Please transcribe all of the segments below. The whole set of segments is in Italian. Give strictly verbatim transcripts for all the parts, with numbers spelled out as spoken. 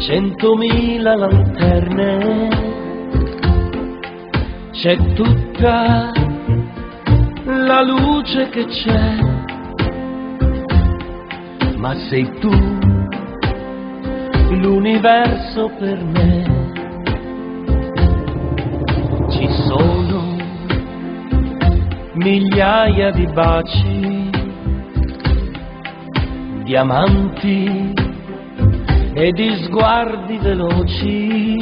centomila lanterne, c'è tutta la luce che c'è, ma sei tu l'universo per me. Ci sono migliaia di baci, diamanti e di sguardi veloci,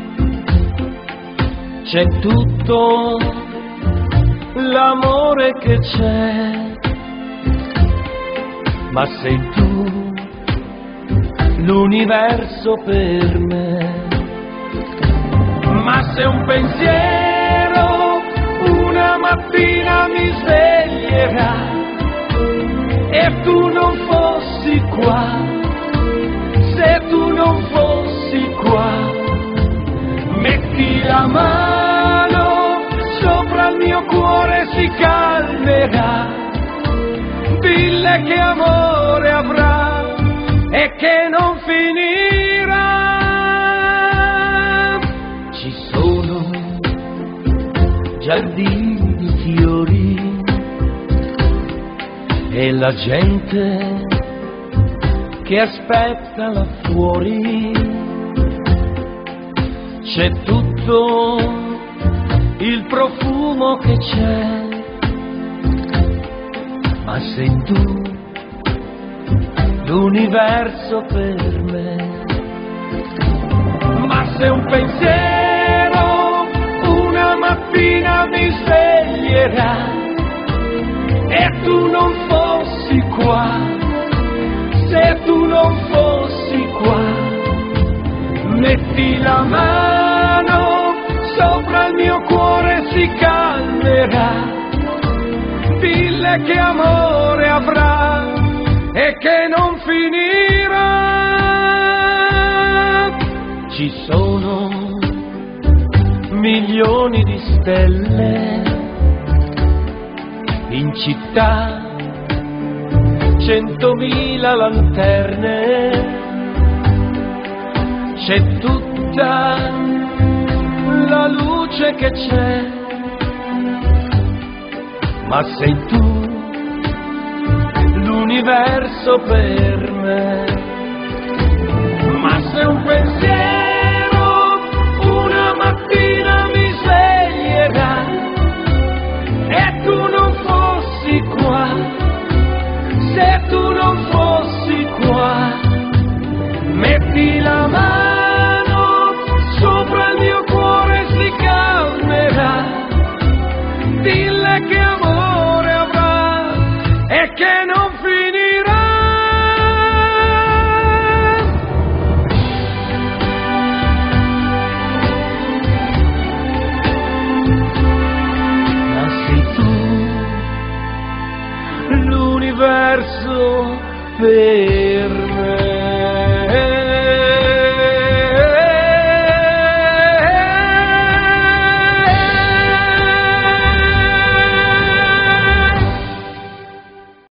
c'è tutto l'amore che c'è, ma sei tu l'universo per me. Ma se un pensiero una mattina mi sveglierà e tu non fossi qua, se tu non fossi qua, metti la mano sopra il mio cuore, si calmerà, dille che amore avrà e che non finirà. Ci sono giardini di fiori e la gente che aspetta là fuori, c'è tutto il profumo che c'è, ma sei tu l'universo per me. Ma se un pensiero una mattina mi sveglierà e tu non fossi qua, se tu non fossi qua, metti la mano sopra il mio cuore, si calmerà, dille che amore avrà e che non finirà. Ci sono milioni di stelle in città, centomila lanterne, c'è tutta la luce che c'è, ma sei tu l'universo per me. Ma se un pensiero una mattina mi sveglierà e tu non fossi qua, se tu non fossi qua, metti la mano sopra il mio cuore, si calmerà, dille che amore avrà e che non finirà. Ma sei tu l'universo per